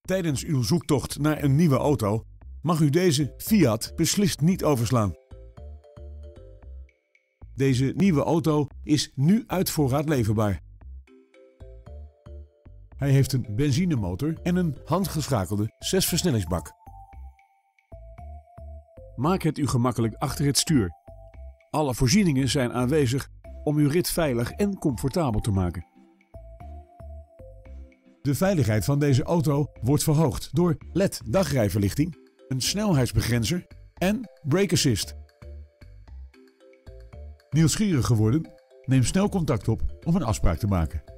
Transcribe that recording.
Tijdens uw zoektocht naar een nieuwe auto mag u deze Fiat beslist niet overslaan. Deze nieuwe auto is nu uit voorraad leverbaar. Hij heeft een benzinemotor en een handgeschakelde 6-versnellingsbak. Maak het u gemakkelijk achter het stuur. Alle voorzieningen zijn aanwezig om uw rit veilig en comfortabel te maken. De veiligheid van deze auto wordt verhoogd door LED-dagrijverlichting, een snelheidsbegrenzer en brake assist. Nieuwsgierig geworden? Neem snel contact op om een afspraak te maken.